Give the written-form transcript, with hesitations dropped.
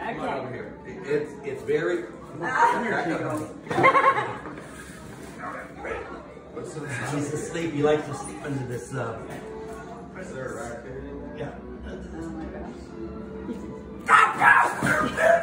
Come on over here. It's very. He's asleep. He likes to sleep under this. Is there a raccoon? Yeah. Oh my gosh.